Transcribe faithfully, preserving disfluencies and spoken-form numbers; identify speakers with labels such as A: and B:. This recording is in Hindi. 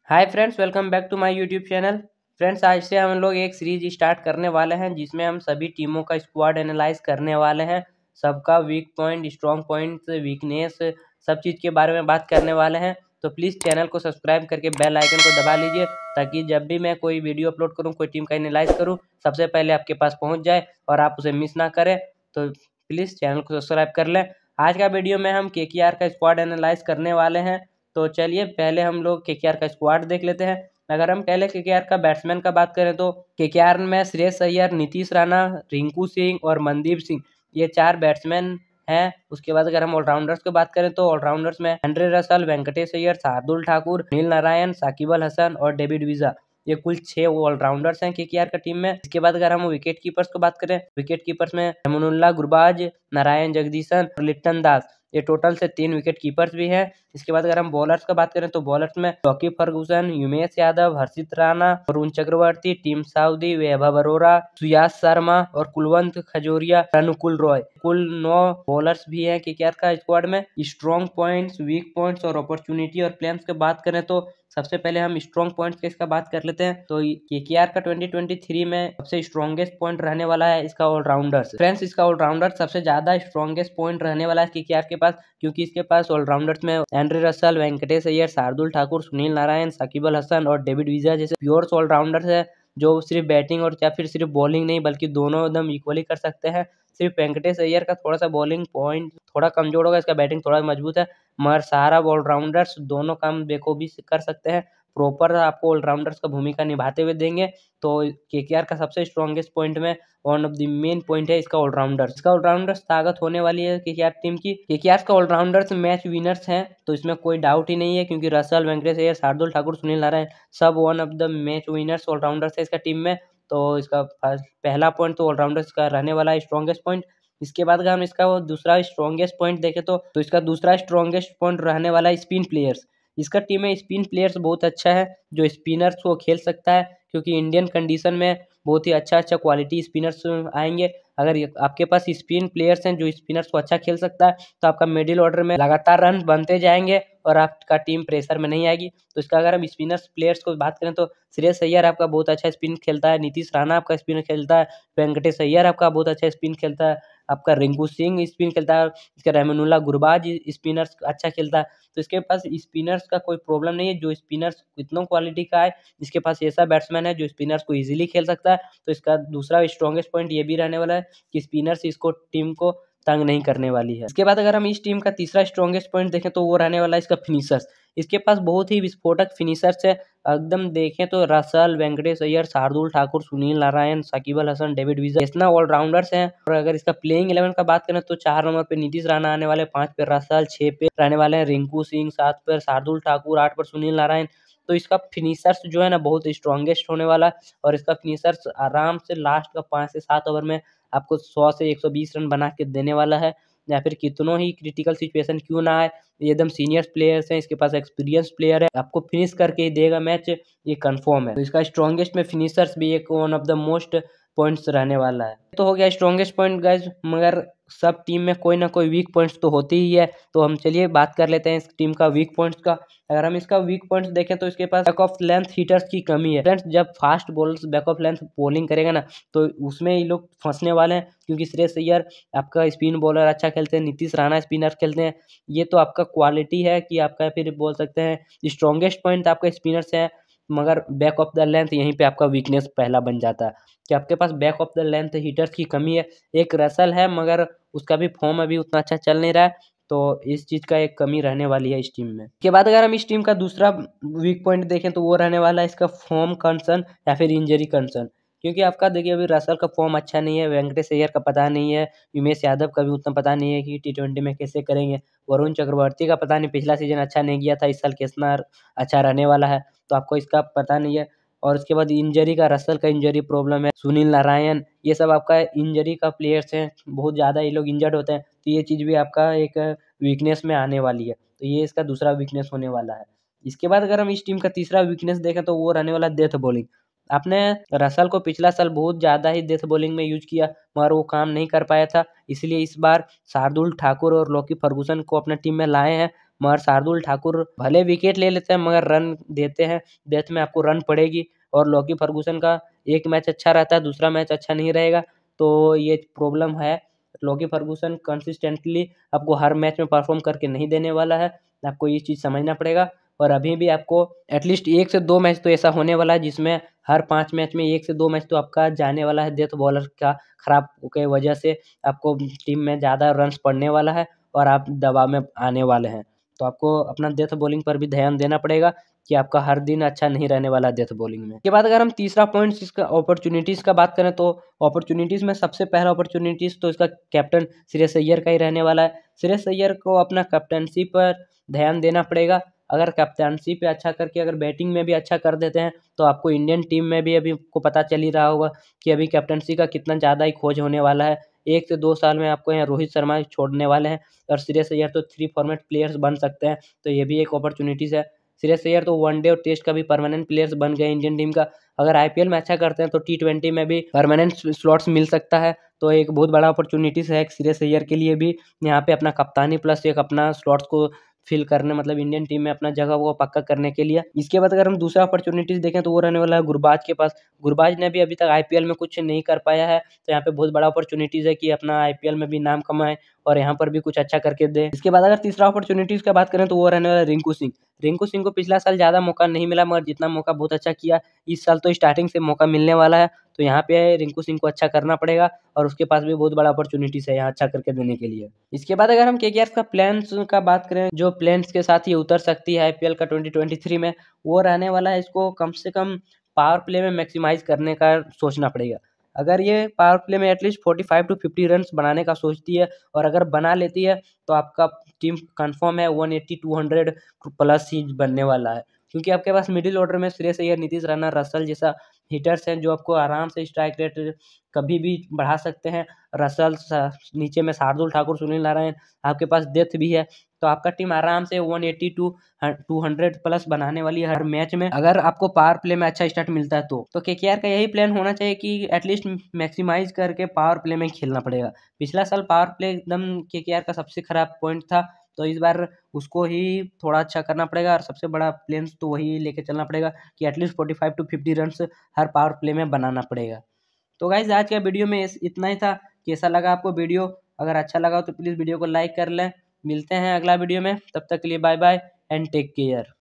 A: Hi friends, welcome back to my YouTube channel. Friends, आज से हम लोग एक सीरीज स्टार्ट करने वाले हैं जिसमें हम सभी टीमों का स्क्वाड एनालाइज करने वाले हैं। सबका weak point, strong point, weakness, सब चीज़ के बारे में बात करने वाले हैं। तो प्लीज़ चैनल को सब्सक्राइब करके बेल आइकन को दबा लीजिए ताकि जब भी मैं कोई वीडियो अपलोड करूँ, कोई टीम का एनालाइज करूँ, सबसे पहले आपके पास पहुँच जाए और आप उसे मिस ना करें। तो प्लीज़ चैनल को सब्सक्राइब कर लें। आज का वीडियो में हम केकेआर का स्क्वाड एनालाइज करने वाले हैं। तो चलिए पहले हम लोग केकेआर का स्क्वाड देख लेते हैं। अगर हम पहले केकेआर का बैट्समैन का बात करें तो केकेआर में श्रेयस अय्यर, नीतीश राणा, रिंकू सिंह और मनदीप सिंह, ये चार बैट्समैन हैं। उसके बाद अगर हम ऑलराउंडर्स की बात करें तो ऑलराउंडर्स में एंड्रे रसल, वेंकटेश अय्यर, शार्दुल ठाकुर, सुनील नारायण, साकिब अल हसन और डेविड विजा, ये कुल छह ऑलराउंडर्स हैं केकेआर का टीम में। इसके बाद अगर हम विकेट कीपर्स को बात करें, विकेट कीपर्स में रमनुल्लाह गुरबाज, नारायण जगदीशन और लिट्टन दास, ये टोटल से तीन विकेट कीपर्स भी हैं। इसके बाद अगर हम बॉलर्स का बात करें तो बॉलर्स में Lockie Ferguson, Umesh Yadav, Harshit Rana, Varun Chakravarthy, team Southee, Vaibhav Arora, Suyash Sharma और कुलवंत खजूरिया, अनुकुल रॉय, कुल नौ बॉलर्स भी हैं केकेआर का स्क्वाड में। स्ट्रॉन्ग पॉइंट्स, वीक पॉइंट्स और अपॉर्चुनिटी और प्लेन्स की बात करें तो सबसे पहले हम स्ट्रॉन्ग पॉइंट्स के इसका बात कर लेते हैं। तो केकेआर का ट्वेंटी ट्वेंटी थ्री में सबसे स्ट्रॉन्गेस्ट पॉइंट रहने वाला है इसका ऑलराउंडर्स। फ्रेंड्स, इसका ऑलराउंडर सबसे ज्यादा स्ट्रॉन्गेस्ट पॉइंट रहने वाला है केकेआर के पास, क्योंकि इसके पास ऑलराउंडर्स में एंड्रे रसल, वेंकटेश अय्यर, शार्दुल ठाकुर, सुनील नारायण, साकिब अल हसन और डेविड विजा जैसे प्योर ऑलराउंडर्स है जो सिर्फ बैटिंग और या फिर सिर्फ बॉलिंग नहीं बल्कि दोनों एकदम इक्वली कर सकते हैं। सिर्फ वेंकटेश अय्यर का थोड़ा सा बॉलिंग पॉइंट थोड़ा कमजोर होगा, इसका बैटिंग थोड़ा मजबूत है, मगर सारा ऑलराउंडर्स दोनों काम बेखूबी से कर सकते हैं। प्रॉपर आपको ऑलराउंडर्स का भूमिका निभाते हुए देंगे। तो केकेआर का सबसे स्ट्रॉन्गेस्ट पॉइंट में one of the main point है इसका ऑलराउंडर्स। इसका ऑलराउंडर्स ताकत होने वाली है केकेआर टीम की। केकेआर का ऑलराउंडर्स मैच विनर्स हैं, तो इसमें कोई डाउट ही नहीं है, क्योंकि रसल, वेंकटेश अय्यर, शार्दुल ठाकुर, सुनील नारायण सब one of the match winners allrounders है इसका टीम में। तो इसका पहला पॉइंट तो ऑलराउंडर्स का रहने वाला है स्ट्रॉन्गेस्ट पॉइंट। इसके बाद अगर हम इसका वो दूसरा स्ट्रॉन्गेस्ट पॉइंट देखें तो, तो इसका दूसरा स्ट्रॉन्गेस्ट पॉइंट रहने वाला है स्पिन प्लेयर्स। इसका टीम में स्पिन प्लेयर्स बहुत अच्छा है, जो स्पिनर्स को खेल सकता है, क्योंकि इंडियन कंडीशन में बहुत ही अच्छा अच्छा क्वालिटी स्पिनर्स आएंगे। अगर आपके पास स्पिन प्लेयर्स हैं जो स्पिनर्स को अच्छा खेल सकता है तो आपका मिडिल ऑर्डर में लगातार रन बनते जाएंगे और आपका टीम प्रेशर में नहीं आएगी। तो इसका अगर हम स्पिनर्स प्लेयर्स को बात करें तो श्रेयस अय्यर आपका बहुत अच्छा स्पिन खेलता है, नीतीश राणा आपका स्पिन खेलता है, वेंकटेश अय्यर आपका बहुत अच्छा स्पिन खेलता है, आपका रिंकू सिंह स्पिन खेलता है, इसका रहमानुल्लाह गुरबाज स्पिनर्स अच्छा खेलता है। तो इसके पास स्पिनर्स का कोई प्रॉब्लम नहीं है, जो स्पिनर्स इतना क्वालिटी का है, इसके पास ऐसा बैट्समैन है जो स्पिनर्स को इजीली खेल सकता है। तो इसका दूसरा स्ट्रॉन्गेस्ट पॉइंट ये भी रहने वाला है कि स्पिनर्स इसको टीम को तंग नहीं करने वाली है। इसके बाद अगर हम इस टीम का तीसरा स्ट्रॉन्गेस्ट पॉइंट देखें तो वो रहने वाला है इसका फिनिशर्स। इसके पास बहुत ही विस्फोटक फिनिशर्स है। एकदम देखें तो Russell, Venkatesh Iyer, Shardul Thakur, Sunil Narayan, Shakib Al Hasan, David Wiese इतना ऑलराउंडर्स हैं। और अगर इसका प्लेइंग इलेवन का बात करें तो चार नंबर पे नीतीश राणा आने वाले, पांच पे रसल, छह पे रहने वाले हैं रिंकू सिंह, सात पर शार्दुल ठाकुर, आठ पर सुनील नारायण। तो इसका फिनिशर्स जो है ना बहुत स्ट्रॉन्गेस्ट होने वाला, और इसका फिनिशर्स आराम से लास्ट का पाँच से सात ओवर में आपको सौ से एक सौ बीस रन बना के देने वाला है, या फिर कितनों ही क्रिटिकल सिचुएशन क्यों ना आए, ये एकदम सीनियर प्लेयर्स हैं, इसके पास एक्सपीरियंस प्लेयर है, आपको फिनिश करके ही देगा मैच, ये कंफर्म है। तो इसका स्ट्रॉन्गेस्ट में फिनिशर्स भी एक one of the most points रहने वाला है। तो हो गया स्ट्रॉन्गेस्ट पॉइंट गाइज, मगर सब टीम में कोई ना कोई वीक पॉइंट्स तो होती ही है। तो हम चलिए बात कर लेते हैं इस टीम का वीक पॉइंट्स का। अगर हम इसका वीक पॉइंट्स देखें तो इसके पास बैक ऑफ लेंथ हिटर्स की कमी है। फ्रेंड्स, जब fast bowlers back of length bowling करेगा ना तो उसमें ये लोग फंसने वाले हैं, क्योंकि श्रेयस अय्यर आपका स्पिन बॉलर अच्छा खेलते हैं, नीतीश राणा स्पिनर खेलते हैं। ये तो आपका क्वालिटी है कि आपका फिर बोल सकते हैं स्ट्रॉन्गेस्ट पॉइंट आपका स्पिनर्स है, मगर बैक ऑफ द लेंथ यहीं पे आपका वीकनेस पहला बन जाता है कि आपके पास back of the length hitters की कमी है। एक रसल है मगर उसका भी फॉर्म अभी उतना अच्छा चल नहीं रहा है, तो इस चीज़ का एक कमी रहने वाली है इस टीम में। के बाद अगर हम इस टीम का दूसरा वीक पॉइंट देखें तो वो रहने वाला है इसका फॉर्म कंसर्न या फिर इंजरी कंसर्न, क्योंकि आपका देखिए अभी रसल का फॉर्म अच्छा नहीं है, वेंकटेश अय्यर का पता नहीं है, उमेश यादव का भी उतना पता नहीं है कि टी ट्वेंटी में कैसे करेंगे, वरुण चक्रवर्ती का पता नहीं, पिछला सीजन अच्छा नहीं गया था, इस साल कितना अच्छा रहने वाला है, तो आपको इसका पता नहीं है। और उसके बाद इंजरी का, रसल का इंजरी प्रॉब्लम है, सुनील नारायण, ये सब आपका इंजरी का प्लेयर्स हैं, बहुत ज़्यादा ये लोग इंजर्ड होते हैं, तो ये चीज़ भी आपका एक वीकनेस में आने वाली है। तो ये इसका दूसरा वीकनेस होने वाला है। इसके बाद अगर हम इस टीम का तीसरा वीकनेस देखें तो वो रहने वाला डेथ बॉलिंग। आपने रसल को पिछला साल बहुत ज़्यादा ही डेथ बॉलिंग में यूज किया, मगर वो काम नहीं कर पाया था, इसलिए इस बार शार्दुल ठाकुर और लॉकी फर्गूसन को अपने टीम में लाए हैं, मगर शार्दुल ठाकुर भले विकेट ले लेते हैं मगर रन देते हैं, डेथ में आपको रन पड़ेगी। और लॉकी फर्गूसन का एक मैच अच्छा रहता है, दूसरा मैच अच्छा नहीं रहेगा, तो ये प्रॉब्लम है। लॉकी फर्गूसन कंसिस्टेंटली आपको हर मैच में परफॉर्म करके नहीं देने वाला है, आपको ये चीज़ समझना पड़ेगा। और अभी भी आपको एटलीस्ट एक से दो मैच तो ऐसा होने वाला है जिसमें हर पाँच मैच में एक से दो मैच तो आपका जाने वाला है डेथ बॉलर का खराब के वजह से, आपको टीम में ज़्यादा रन्स पड़ने वाला है और आप दबाव में आने वाले हैं। तो आपको अपना डेथ बॉलिंग पर भी ध्यान देना पड़ेगा कि आपका हर दिन अच्छा नहीं रहने वाला डेथ बॉलिंग में। के बाद अगर हम तीसरा पॉइंट इसका अपॉर्चुनिटीज़ का बात करें तो अपॉर्चुनिटीज़ में सबसे पहला अपॉर्चुनिटीज़ तो इसका कैप्टन श्रेयस अय्यर का ही रहने वाला है। श्रेयस अय्यर को अपना कैप्टनसी पर ध्यान देना पड़ेगा। अगर कैप्टनसी पे अच्छा करके अगर बैटिंग में भी अच्छा कर देते हैं तो आपको इंडियन टीम में भी अभी को पता चल ही रहा होगा कि अभी कैप्टनसी का कितना ज़्यादा ही खोज होने वाला है। एक से दो साल में आपको यहाँ रोहित शर्मा छोड़ने वाले हैं और श्रेयस अय्यर तो थ्री फॉर्मेट प्लेयर्स बन सकते हैं, तो ये भी एक अपॉर्चुनिटीज़ है। श्रेयस अय्यर तो वनडे और टेस्ट का भी परमानेंट प्लेयर्स बन गए इंडियन टीम का। अगर आईपीएल में अच्छा करते हैं तो टी ट्वेंटी में भी परमानेंट स्लॉट्स मिल सकता है, तो एक बहुत बड़ा अपॉर्चुनिटीज़ है श्रेयस अय्यर के लिए भी यहाँ पे अपना कप्तानी प्लस एक अपना स्लॉट्स को फिल करने, मतलब इंडियन टीम में अपना जगह वो पक्का करने के लिए। इसके बाद अगर हम दूसरा अपॉर्चुनिटीज़ देखें तो वो रहने वाला है गुरबाज के पास। गुरबाज ने भी अभी तक आईपीएल में कुछ नहीं कर पाया है, तो यहाँ पे बहुत बड़ा अपॉर्चुनिटीज़ है कि अपना आईपीएल में भी नाम कमाए और यहाँ पर भी कुछ अच्छा करके दे। इसके बाद अगर तीसरा अपॉर्चुनिटीज़ का बात करें तो वो रहने वाला है रिंकू सिंह। रिंकू सिंह को पिछला साल ज़्यादा मौका नहीं मिला, मगर जितना मौका बहुत अच्छा किया, इस साल तो स्टार्टिंग से मौका मिलने वाला है, तो यहाँ पे रिंकू सिंह को अच्छा करना पड़ेगा और उसके पास भी बहुत बड़ा अपॉर्चुनिटीज़ है यहाँ अच्छा करके देने के लिए। इसके बाद अगर हम केकेआर का प्लान्स का बात करें, जो प्लान्स के साथ ये उतर सकती है आईपीएल का ट्वेंटी ट्वेंटी थ्री में, वो रहने वाला है इसको कम से कम पावर प्ले में मैक्सिमाइज करने का सोचना पड़ेगा। अगर ये पावर प्ले में at least forty five to fifty runs बनाने का सोचती है और अगर बना लेती है तो आपका टीम कंफर्म है one eighty to hundred plus ही बनने वाला है, क्योंकि आपके पास मिडिल ऑर्डर में श्रेयस अय्यर, नीतीश राणा, रसल जैसा हिटर्स हैं जो आपको आराम से स्ट्राइक रेट कभी भी बढ़ा सकते हैं। रसल नीचे में शार्दुल ठाकुर, सुनील नारायण, आपके पास डेथ भी है, तो आपका टीम आराम से one eighty to two hundred plus बनाने वाली है हर मैच में, अगर आपको पावर प्ले में अच्छा स्टार्ट मिलता है तो। तो केकेआर का यही प्लान होना चाहिए कि एटलीस्ट मैक्सिमाइज करके पावर प्ले में खेलना पड़ेगा। पिछला साल पावर प्ले एकदम केकेआर का सबसे खराब पॉइंट था, तो इस बार उसको ही थोड़ा अच्छा करना पड़ेगा और सबसे बड़ा प्लान तो वही लेके चलना पड़ेगा कि at least forty five to fifty runs हर पावर प्ले में बनाना पड़ेगा। तो गाइज आज का वीडियो में इतना ही था। कैसा लगा आपको वीडियो? अगर अच्छा लगा तो प्लीज़ वीडियो को लाइक कर लें। मिलते हैं अगला वीडियो में, तब तक के लिए bye bye and take care.